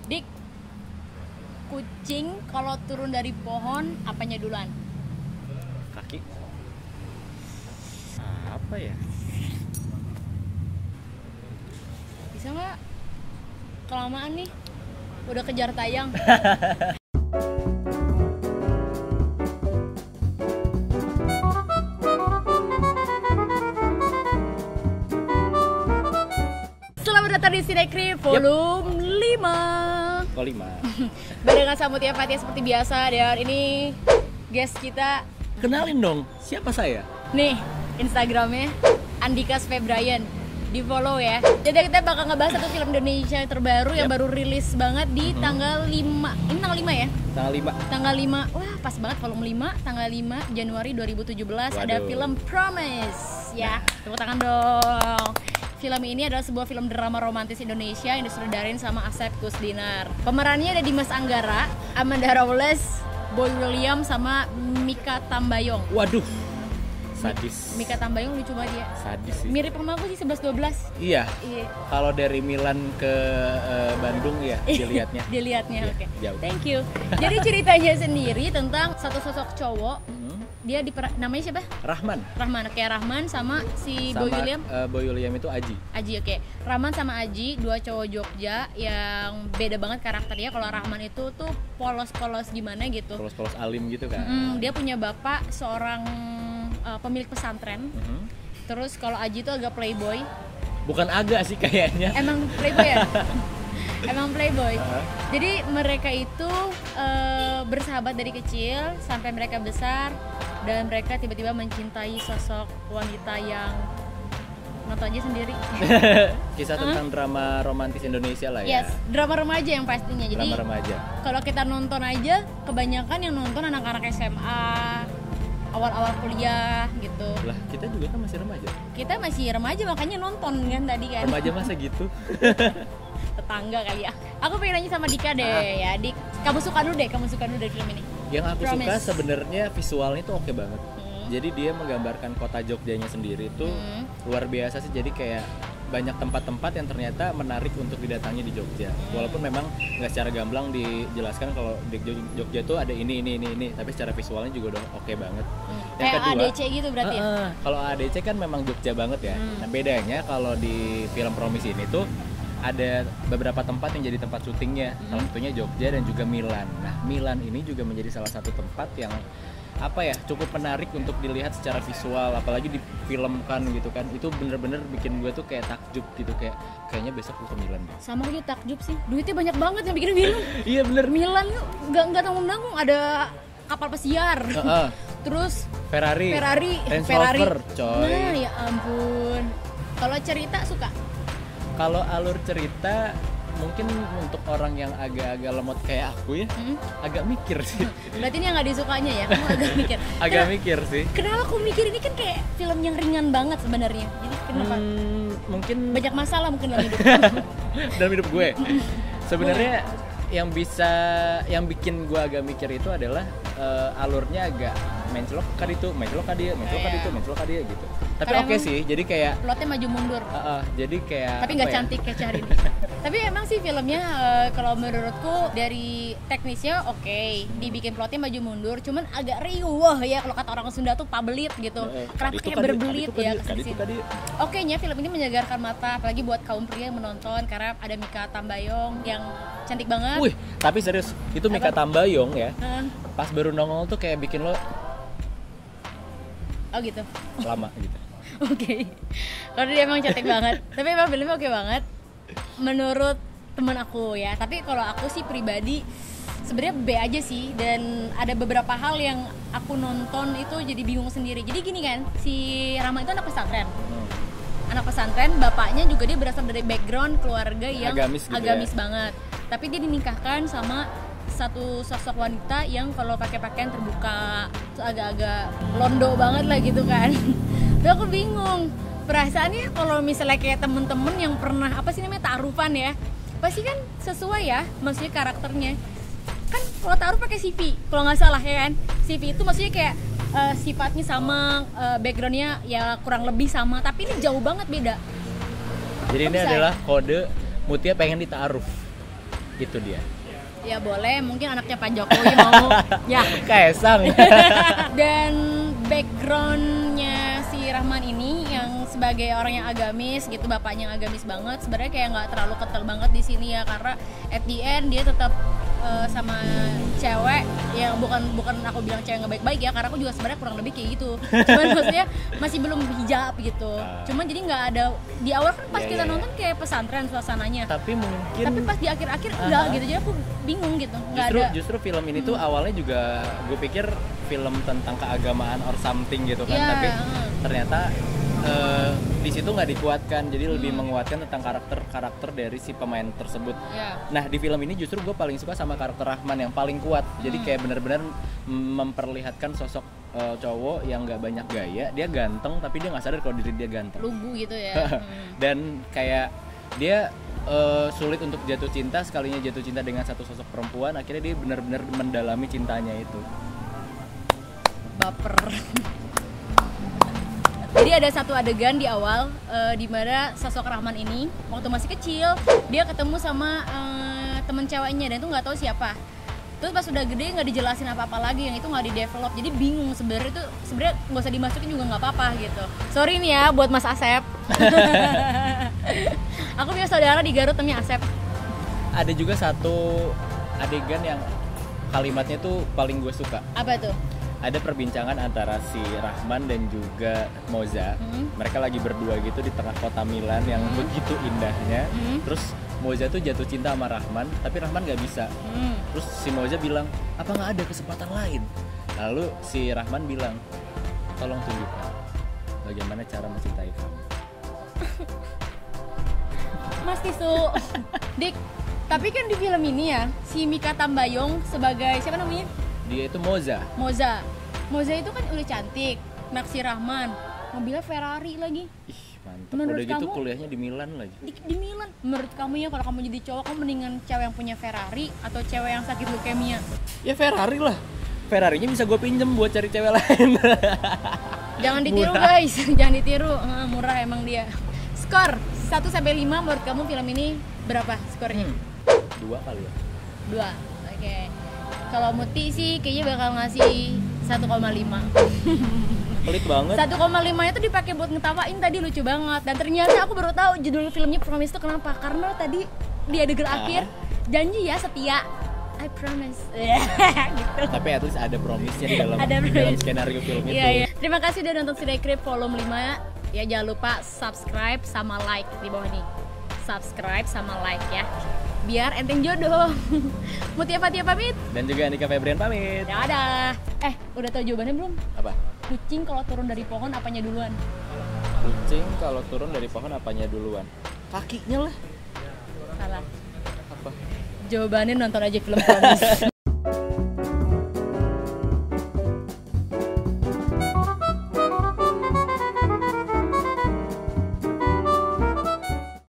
Dik, kucing kalau turun dari pohon apanya duluan? Kaki. Apa ya? Bisa nggak? Kelamaan nih, udah kejar tayang. Selamat datang di Sinekri volume 5. Kok 5? Barengan sama Mutia Fatia seperti biasa. Dan ini guest kita. Kenalin dong, siapa saya? Nih, Instagramnya Andika Febrian. Di follow ya. Jadi kita bakal ngebahas satu film Indonesia terbaru yang baru rilis banget di tanggal 5. Ini tanggal 5 ya? Tanggal 5. Tanggal 5. Wah, pas banget volume 5 tanggal 5 Januari 2017. Ada film Promise. Ya, tepuk tangan dong. Film ini adalah sebuah film drama romantis Indonesia yang disutradarin sama Asep Kusdinar. Pemerannya ada Dimas Anggara, Amanda Rawless, Boy William sama Mikha Tambayong. Waduh, sadis. Mikha Tambayong lucu banget ya. Sadis sih. Mirip sama aku sih 11-12. Iya. Iya. Kalau dari Milan ke Bandung ya dilihatnya. Dilihatnya, Iya, oke. jauh. Thank you. Jadi ceritanya sendiri tentang satu sosok cowok. Dia namanya siapa? Rahman. Rahman, oke. Rahman sama si Boy William. Boy William itu Aji. Aji, oke. Rahman sama Aji, dua cowok Jogja yang beda banget karakternya. Kalau Rahman itu tuh polos-polos gimana gitu. Polos-polos alim gitu kan. Dia punya bapak seorang pemilik pesantren. Terus kalau Aji itu agak playboy. Bukan agak sih kayaknya. Emang playboy ya? Emang playboy. Jadi mereka itu bersahabat dari kecil sampai mereka besar, dan mereka tiba-tiba mencintai sosok wanita yang nonton aja sendiri. Kisah tentang drama romantis Indonesia lah ya. Yes, drama remaja yang pastinya. Jadi Drama remaja. kalau kita nonton aja, kebanyakan yang nonton anak-anak SMA, awal-awal kuliah gitu. Lah, kita juga kan masih remaja. Kita masih remaja makanya nonton kan tadi kan. Remaja masa gitu? Tetangga kali ya. Aku pengen nanya sama Dika deh ya. Dik, kamu suka dulu dari film ini? Yang aku Promise. suka sebenarnya visualnya tuh oke banget. Jadi dia menggambarkan kota Jogjanya sendiri itu luar biasa sih. Jadi kayak banyak tempat-tempat yang ternyata menarik untuk didatangi di Jogja. Walaupun memang nggak secara gamblang dijelaskan kalau di Jogja tuh ada ini, tapi secara visualnya juga udah oke banget. Yang Kayak kedua, ADC gitu berarti ya? kalau ADC kan memang Jogja banget ya. Nah bedanya kalau di film Promise ini tuh ada beberapa tempat yang jadi tempat syutingnya. Salah satunya Jogja dan juga Milan. Nah Milan ini juga menjadi salah satu tempat yang cukup menarik untuk dilihat secara visual, apalagi difilmkan gitu kan. Itu bener-bener bikin gue tuh kayak takjub gitu, kayaknya besok gue ke Milan deh. Sama aja takjub sih, duitnya banyak banget yang bikin Milan. Iya bener. Milan tuh nggak tanggung-tanggung, ada kapal pesiar, terus Ferrari, Range Rover, coy. Nah ya ampun. Kalau cerita suka? Kalau alur cerita mungkin untuk orang yang agak-agak lemot kayak aku ya, agak mikir sih. Berarti ini yang nggak disukanya ya, kamu agak mikir. Agak mikir sih. Kenapa aku mikir ini kan kayak film yang ringan banget sebenarnya. Jadi kenapa? Mungkin Banyak masalah mungkin dalam hidup. dalam hidup gue. Sebenarnya yang bikin gue agak mikir itu adalah alurnya agak menclok dia gitu. Tapi Karena oke sih, jadi kayak plotnya maju mundur. jadi kayak Tapi nggak cantik kayak Syahrini. Tapi emang sih filmnya kalau menurutku dari teknisnya oke, dibikin plotnya maju mundur, cuman agak riuh ya kalau kata orang Sunda tuh pabelit gitu. Kenapa kayak berbelit ya kesini. Oke nya film ini menyegarkan mata, apalagi buat kaum pria yang menonton karena ada Mikha Tambayong yang cantik banget. Wih, tapi serius, itu Mikha Tambayong ya. Pas baru nongol tuh kayak bikin lo Oh gitu. lama gitu. Oke. Kalau dia emang cantik banget. Tapi emang filmnya oke banget. Menurut temen aku ya. Tapi kalau aku sih pribadi sebenarnya B aja sih. Dan ada beberapa hal yang aku nonton itu jadi bingung sendiri. Jadi gini kan, si Rama itu anak pesantren. Anak pesantren, bapaknya juga dia berasal dari background keluarga yang agamis gitu agamis banget. Tapi dia dinikahkan sama satu sosok wanita yang kalau pakai pakaian terbuka, agak-agak londo banget lah gitu kan. Terus aku bingung, perasaannya kalau misalnya kayak temen-temen yang pernah ta'arufan ya, pasti kan sesuai ya, maksudnya karakternya. Kan kalau ta'aruf pakai CV, kalau nggak salah ya kan, CV itu maksudnya kayak sifatnya sama, backgroundnya ya kurang lebih sama, tapi ini jauh banget beda. Jadi ini adalah kode Mutia pengen dita'aruf. Itu dia. Ya boleh, mungkin anaknya Pak Jokowi mau ya. Kaisang. Dan backgroundnya si Rahman ini yang sebagai orang yang agamis gitu, bapaknya yang agamis banget, sebenarnya kayak nggak terlalu kental banget di sini ya, karena at the end dia tetap sama cewek yang bukan aku bilang cewek nggak baik-baik ya, karena aku juga sebenarnya kurang lebih kayak gitu. Cuman maksudnya masih belum hijab gitu. Cuman jadi nggak ada di awal kan pas kita nonton kayak pesantren suasananya. Tapi pas di akhir-akhir enggak gitu, jadi aku bingung gitu. Justru film ini tuh awalnya juga gue pikir film tentang keagamaan or something gitu kan, tapi ternyata di situ nggak dikuatkan, jadi lebih menguatkan tentang karakter dari si pemain tersebut. Nah di film ini justru gue paling suka sama karakter Rahman yang paling kuat, jadi kayak benar-benar memperlihatkan sosok cowok yang nggak banyak gaya, dia ganteng tapi dia nggak sadar kalau diri dia ganteng, lugu gitu ya. Dan kayak dia sulit untuk jatuh cinta, sekalinya jatuh cinta dengan satu sosok perempuan, akhirnya dia benar-benar mendalami cintanya itu. Baper. Jadi ada satu adegan di awal di mana sosok Rahman ini waktu masih kecil dia ketemu sama temen ceweknya dan itu nggak tahu siapa. Terus pas udah gede nggak dijelasin apa-apa lagi, yang itu nggak di develop, jadi bingung sebenarnya itu sebenarnya nggak usah dimasukin juga nggak apa-apa gitu. Sorry nih ya buat Mas Asep. Aku punya saudara di Garut namanya Asep. Ada juga satu adegan yang kalimatnya tuh paling gue suka. Apa tuh? Ada perbincangan antara si Rahman dan juga Moza. Mereka lagi berdua gitu di tengah kota Milan yang begitu indahnya. Terus Moza tuh jatuh cinta sama Rahman, tapi Rahman nggak bisa. Terus si Moza bilang, apa nggak ada kesempatan lain? Lalu si Rahman bilang, tolong tunjukkan bagaimana cara mencintai kamu. Mas Tisu, Dik. Tapi kan di film ini ya, si Mikha Tambayong sebagai siapa namanya? Dia itu Moza itu kan udah cantik, naksir Rahman, mobilnya Ferrari lagi. Ih mantap, menurut udah gitu kamu, kuliahnya di Milan lagi. Di Milan, menurut kamu ya kalau kamu jadi cowok, kamu mendingan cewek yang punya Ferrari atau cewek yang sakit leukemia? Ya Ferrari lah, Ferrarinya bisa gue pinjem buat cari cewek lain. Jangan ditiru Murah. guys, jangan ditiru, murah emang dia. Skor 1-5 menurut kamu film ini berapa skornya? 2 kali ya? 2, oke. Kalau Muti sih kayaknya bakal ngasih 1,5. Pelit banget. 1,5 itu dipakai buat ngetawain tadi, lucu banget. Dan ternyata aku baru tahu judul filmnya Promise itu kenapa. Karena tadi di adegan akhir janji ya setia, I promise. Gitu. Tapi at least ada promise-nya di dalam skenario film itu. Iya. Terima kasih udah nonton Sidai Krip volume 5. Ya jangan lupa subscribe sama like di bawah nih. Subscribe sama like ya. Biar enteng jodoh. Mutia Fatia pamit. Dan juga Andika Febrian pamit. Dadah. Udah tahu jawabannya belum? Apa? Kucing kalau turun dari pohon apanya duluan? Kucing kalau turun dari pohon apanya duluan? Kakinya lah. Salah. Apa? Jawabannya nonton aja film Promise.